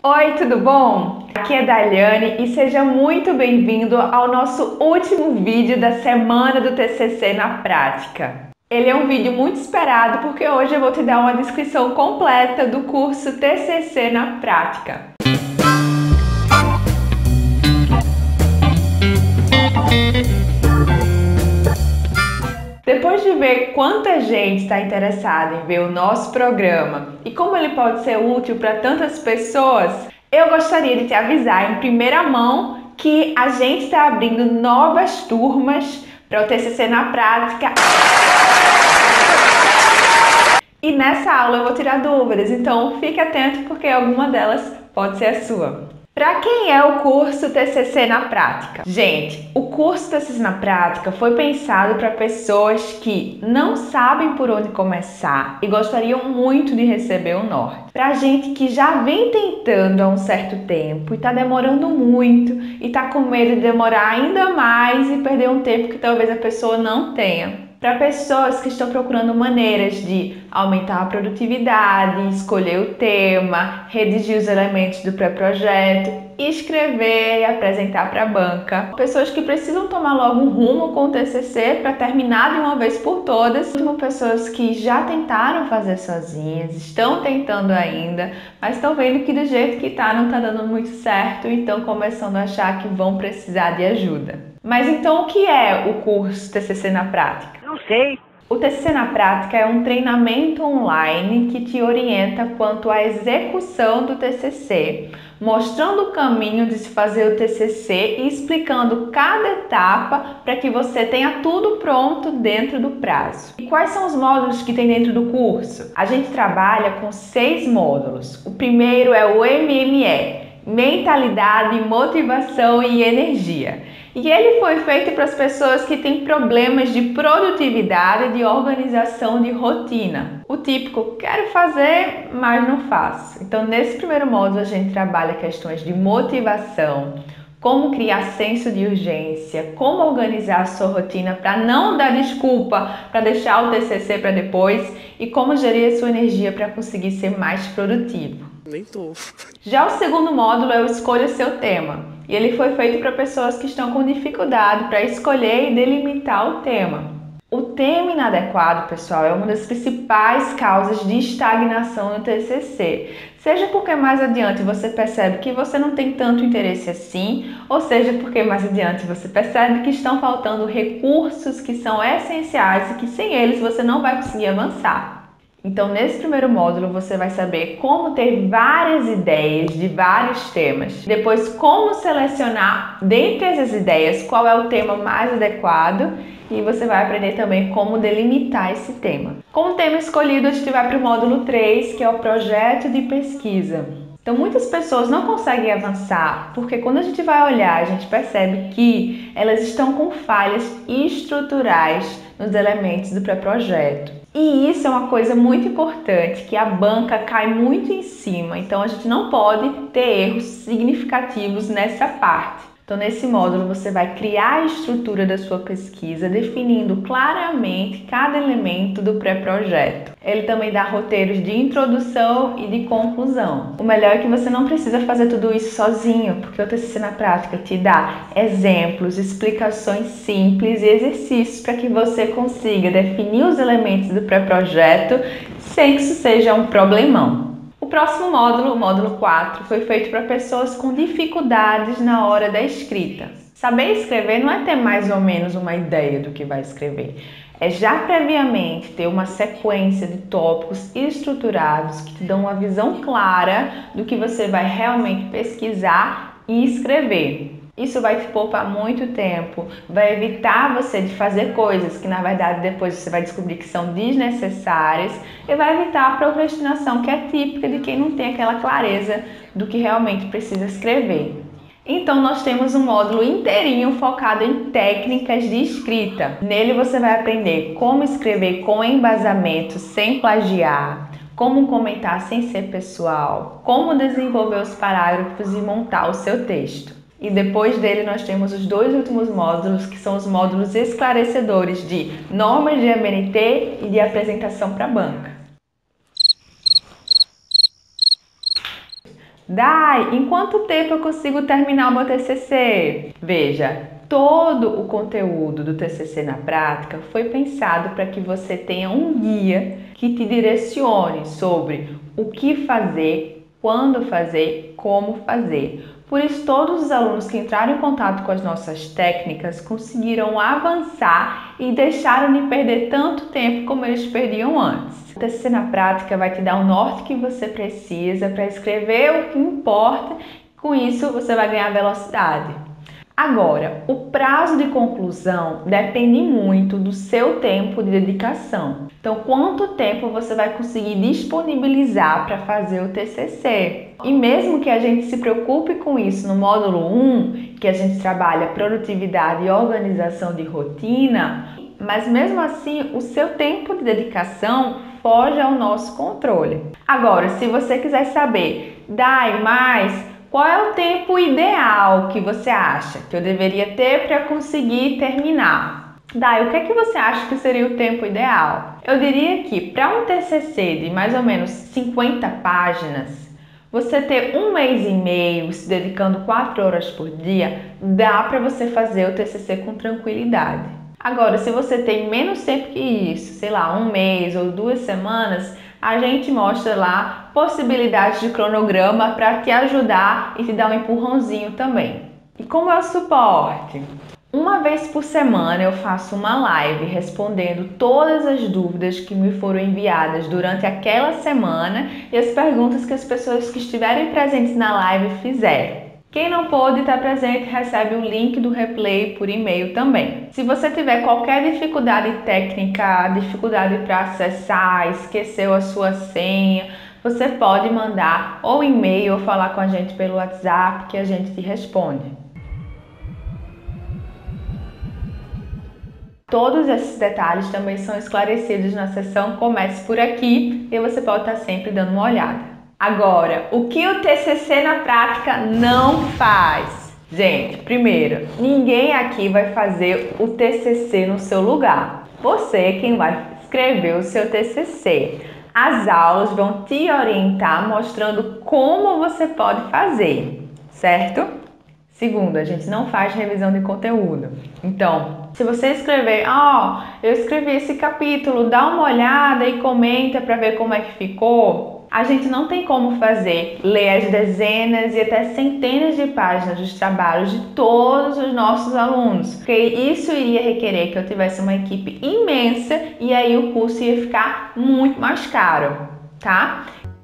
Oi, tudo bom? Aqui é Daiane e seja muito bem-vindo ao nosso último vídeo da semana do TCC na prática. Ele é um vídeo muito esperado porque hoje eu vou te dar uma descrição completa do curso TCC na prática. Depois de ver quanta gente está interessada em ver o nosso programa e como ele pode ser útil para tantas pessoas, eu gostaria de te avisar em primeira mão que a gente está abrindo novas turmas para o TCC na prática. E nessa aula eu vou tirar dúvidas, então fique atento porque alguma delas pode ser a sua. Para quem é o curso TCC na prática? Gente, o curso TCC na prática foi pensado para pessoas que não sabem por onde começar e gostariam muito de receber o norte. Para gente que já vem tentando há um certo tempo e está demorando muito e está com medo de demorar ainda mais e perder um tempo que talvez a pessoa não tenha. Para pessoas que estão procurando maneiras de aumentar a produtividade, escolher o tema, redigir os elementos do pré-projeto, escrever e apresentar para a banca. Pessoas que precisam tomar logo um rumo com o TCC para terminar de uma vez por todas. Pessoas que já tentaram fazer sozinhas, estão tentando ainda, mas estão vendo que do jeito que está não está dando muito certo e estão começando a achar que vão precisar de ajuda. Mas então o que é o curso TCC na prática? Não sei. O TCC na prática é um treinamento online que te orienta quanto à execução do TCC, mostrando o caminho de se fazer o TCC e explicando cada etapa para que você tenha tudo pronto dentro do prazo. E quais são os módulos que tem dentro do curso? A gente trabalha com 6 módulos. O primeiro é o MME, Mentalidade, Motivação e Energia. E ele foi feito para as pessoas que têm problemas de produtividade e de organização de rotina. O típico, quero fazer, mas não faço. Então, nesse primeiro módulo, a gente trabalha questões de motivação, como criar senso de urgência, como organizar a sua rotina para não dar desculpa para deixar o TCC para depois e como gerir a sua energia para conseguir ser mais produtivo. Nem tô. Já o segundo módulo é o Escolha Seu Tema. E ele foi feito para pessoas que estão com dificuldade para escolher e delimitar o tema. O tema inadequado, pessoal, é uma das principais causas de estagnação no TCC. Seja porque mais adiante você percebe que você não tem tanto interesse assim, ou seja porque mais adiante você percebe que estão faltando recursos que são essenciais e que sem eles você não vai conseguir avançar. Então, nesse primeiro módulo, você vai saber como ter várias ideias de vários temas. Depois, como selecionar dentre essas ideias qual é o tema mais adequado. E você vai aprender também como delimitar esse tema. Com o tema escolhido, a gente vai para o módulo 3, que é o projeto de pesquisa. Então, muitas pessoas não conseguem avançar, porque quando a gente vai olhar, a gente percebe que elas estão com falhas estruturais nos elementos do pré-projeto. E isso é uma coisa muito importante, que a banca cai muito em cima, então a gente não pode ter erros significativos nessa parte. Então, nesse módulo, você vai criar a estrutura da sua pesquisa, definindo claramente cada elemento do pré-projeto. Ele também dá roteiros de introdução e de conclusão. O melhor é que você não precisa fazer tudo isso sozinho, porque o TCC na prática te dá exemplos, explicações simples e exercícios para que você consiga definir os elementos do pré-projeto sem que isso seja um problemão. O próximo módulo, o módulo 4, foi feito para pessoas com dificuldades na hora da escrita. Saber escrever não é ter mais ou menos uma ideia do que vai escrever. É já previamente ter uma sequência de tópicos estruturados que te dão uma visão clara do que você vai realmente pesquisar e escrever. Isso vai te poupar muito tempo, vai evitar você de fazer coisas que na verdade depois você vai descobrir que são desnecessárias e vai evitar a procrastinação que é típica de quem não tem aquela clareza do que realmente precisa escrever. Então nós temos um módulo inteirinho focado em técnicas de escrita. Nele você vai aprender como escrever com embasamento sem plagiar, como comentar sem ser pessoal, como desenvolver os parágrafos e montar o seu texto. E depois dele nós temos os 2 últimos módulos, que são os módulos esclarecedores de normas de ABNT e de apresentação para a banca. Dai, em quanto tempo eu consigo terminar o meu TCC? Veja, todo o conteúdo do TCC na prática foi pensado para que você tenha um guia que te direcione sobre o que fazer, quando fazer, como fazer. Por isso, todos os alunos que entraram em contato com as nossas técnicas conseguiram avançar e deixaram de perder tanto tempo como eles perdiam antes. O TCC na prática vai te dar o norte que você precisa para escrever o que importa. Com isso, você vai ganhar velocidade. Agora, o prazo de conclusão depende muito do seu tempo de dedicação. Então, quanto tempo você vai conseguir disponibilizar para fazer o TCC? E mesmo que a gente se preocupe com isso no módulo 1, que a gente trabalha produtividade e organização de rotina, mas mesmo assim, o seu tempo de dedicação foge ao nosso controle. Agora, se você quiser saber, Dai, mais qual é o tempo ideal que você acha que eu deveria ter para conseguir terminar? Dai, o que é que você acha que seria o tempo ideal? Eu diria que para um TCC de mais ou menos 50 páginas, você ter 1 mês e meio se dedicando 4 horas por dia, dá para você fazer o TCC com tranquilidade. Agora, se você tem menos tempo que isso, sei lá, 1 mês ou 2 semanas, a gente mostra lá possibilidades de cronograma para te ajudar e te dar um empurrãozinho também. E como é o suporte? Uma vez por semana eu faço uma live respondendo todas as dúvidas que me foram enviadas durante aquela semana e as perguntas que as pessoas que estiverem presentes na live fizeram. Quem não pôde estar presente recebe o link do replay por e-mail também. Se você tiver qualquer dificuldade técnica, dificuldade para acessar, esqueceu a sua senha, você pode mandar ou e-mail ou falar com a gente pelo WhatsApp que a gente te responde. Todos esses detalhes também são esclarecidos na seção Comece por Aqui e você pode estar sempre dando uma olhada. Agora, o que o TCC na prática não faz? Gente, primeiro, ninguém aqui vai fazer o TCC no seu lugar. Você é quem vai escrever o seu TCC. As aulas vão te orientar mostrando como você pode fazer, certo? Segundo, a gente não faz revisão de conteúdo. Então, se você escrever, eu escrevi esse capítulo, dá uma olhada e comenta para ver como é que ficou. A gente não tem como ler as dezenas e até centenas de páginas dos trabalhos de todos os nossos alunos, porque isso iria requerer que eu tivesse uma equipe imensa e aí o curso ia ficar muito mais caro, tá?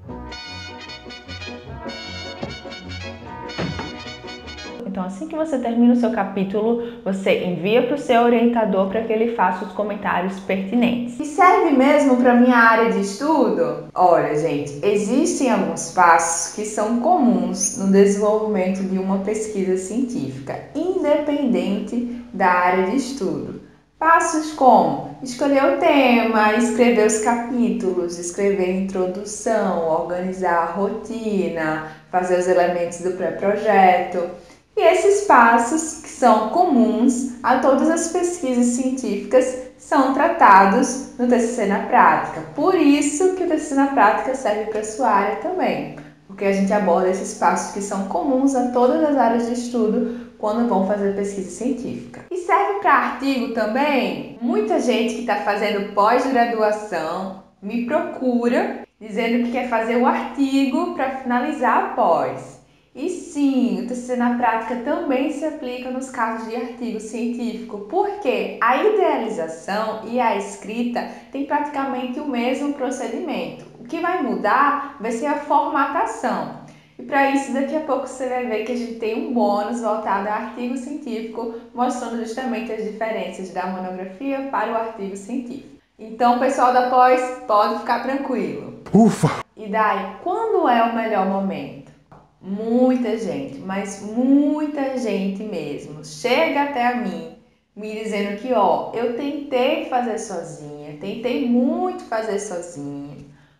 Então, assim que você termina o seu capítulo, você envia para o seu orientador para que ele faça os comentários pertinentes. E serve mesmo para minha área de estudo? Olha, gente, existem alguns passos que são comuns no desenvolvimento de uma pesquisa científica, independente da área de estudo. Passos como escolher o tema, escrever os capítulos, escrever a introdução, organizar a rotina, fazer os elementos do pré-projeto. E esses passos, que são comuns a todas as pesquisas científicas, são tratados no TCC na prática. Por isso que o TCC na prática serve para a sua área também, porque a gente aborda esses passos que são comuns a todas as áreas de estudo quando vão fazer pesquisa científica. E serve para artigo também? Muita gente que está fazendo pós-graduação me procura dizendo que quer fazer o artigo para finalizar a pós. E sim, o TCC na prática também se aplica nos casos de artigo científico, porque a idealização e a escrita têm praticamente o mesmo procedimento. O que vai mudar vai ser a formatação. E para isso, daqui a pouco você vai ver que a gente tem um bônus voltado a artigo científico, mostrando justamente as diferenças da monografia para o artigo científico. Então, pessoal da pós, pode ficar tranquilo. Ufa! E daí, quando é o melhor momento? Muita gente, mas muita gente mesmo, chega até a mim me dizendo que, eu tentei fazer sozinha, tentei muito fazer sozinha,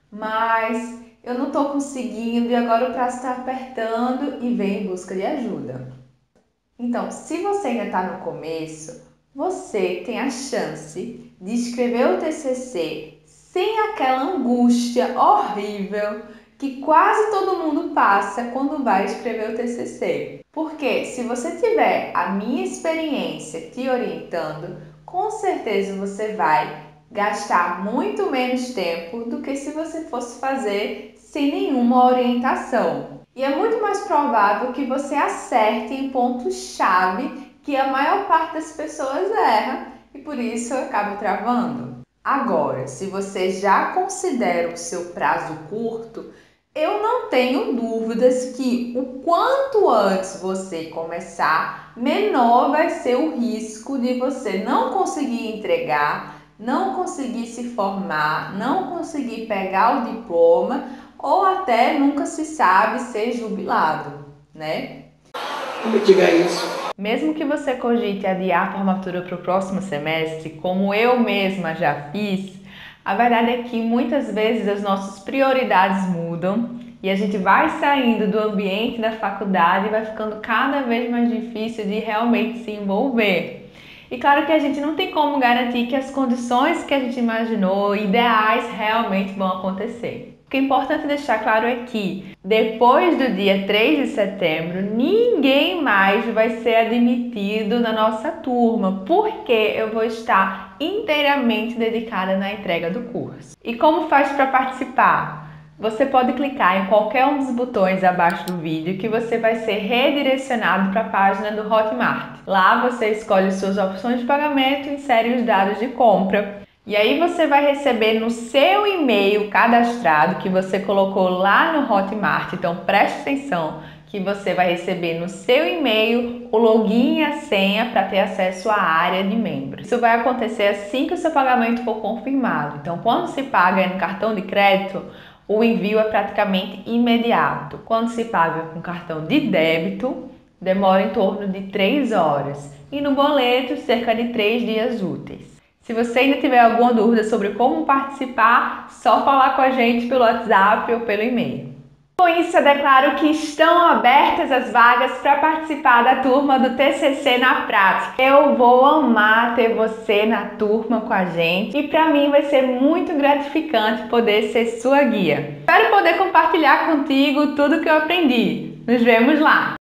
mas eu não estou conseguindo e agora o prazo está apertando e vem em busca de ajuda. Então, se você ainda está no começo, você tem a chance de escrever o TCC sem aquela angústia horrível que quase todo mundo passa quando vai escrever o TCC. Porque se você tiver a minha experiência te orientando, com certeza você vai gastar muito menos tempo do que se você fosse fazer sem nenhuma orientação. E é muito mais provável que você acerte em pontos-chave que a maior parte das pessoas erra e por isso acaba travando. Agora, se você já considera o seu prazo curto, eu não tenho dúvidas que o quanto antes você começar, menor vai ser o risco de você não conseguir entregar, não conseguir se formar, não conseguir pegar o diploma ou até nunca se sabe ser jubilado, né? Não me diga isso. Mesmo que você cogite adiar a formatura para o próximo semestre, como eu mesma já fiz, a verdade é que muitas vezes as nossas prioridades mudam e a gente vai saindo do ambiente da faculdade e vai ficando cada vez mais difícil de realmente se envolver. E claro que a gente não tem como garantir que as condições que a gente imaginou ideais realmente vão acontecer. O que é importante deixar claro é que, depois do dia 3 de setembro, ninguém mais vai ser admitido na nossa turma, porque eu vou estar inteiramente dedicada na entrega do curso. E como faz para participar? Você pode clicar em qualquer um dos botões abaixo do vídeo que você vai ser redirecionado para a página do Hotmart. Lá você escolhe suas opções de pagamento e insere os dados de compra. E aí você vai receber no seu e-mail cadastrado que você colocou lá no Hotmart. Então preste atenção que você vai receber no seu e-mail o login e a senha para ter acesso à área de membros. Isso vai acontecer assim que o seu pagamento for confirmado. Então quando se paga no cartão de crédito, o envio é praticamente imediato. Quando se paga com cartão de débito, demora em torno de 3 horas. E no boleto, cerca de 3 dias úteis. Se você ainda tiver alguma dúvida sobre como participar, só falar com a gente pelo WhatsApp ou pelo e-mail. Com isso, eu declaro que estão abertas as vagas para participar da turma do TCC na prática. Eu vou amar ter você na turma com a gente e para mim vai ser muito gratificante poder ser sua guia. Espero poder compartilhar contigo tudo que eu aprendi. Nos vemos lá!